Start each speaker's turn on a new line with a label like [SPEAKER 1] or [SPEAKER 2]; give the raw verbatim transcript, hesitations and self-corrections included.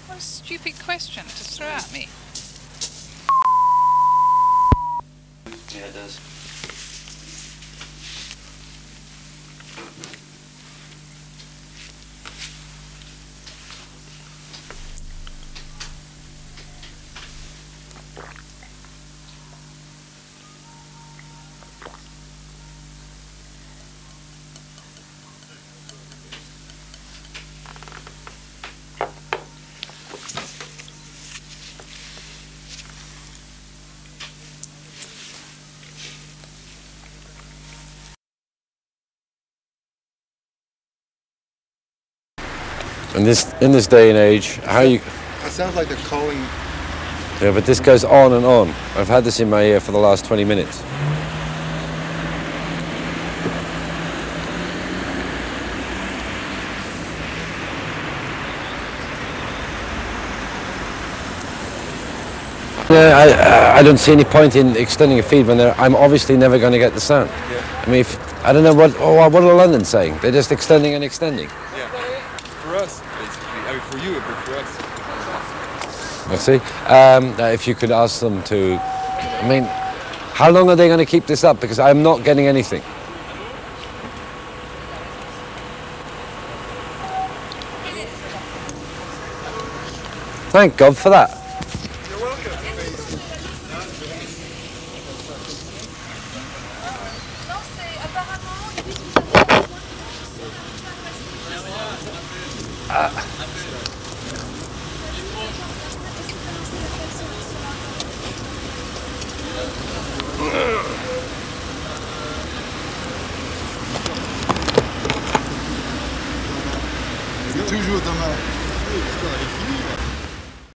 [SPEAKER 1] What a stupid question to throw at me.
[SPEAKER 2] Yeah, it does.
[SPEAKER 3] In this in this day and age, how you?
[SPEAKER 4] It sounds like they're calling.
[SPEAKER 3] Yeah, but this goes on and on. I've had this in my ear for the last twenty minutes. Yeah, I, I don't see any point in extending a feed when they're, I'm obviously never going to get the sound.
[SPEAKER 4] Yeah.
[SPEAKER 3] I mean, if, I don't know what, oh, what are London saying? They're just extending and extending.
[SPEAKER 4] Yeah. For us, basically. I mean, for you, but for us.
[SPEAKER 3] I see. Um, uh, if you could ask them to, I mean, how long are they going to keep this up? Because I'm not getting anything. Thank God for that.
[SPEAKER 4] You're welcome. Toujours demain.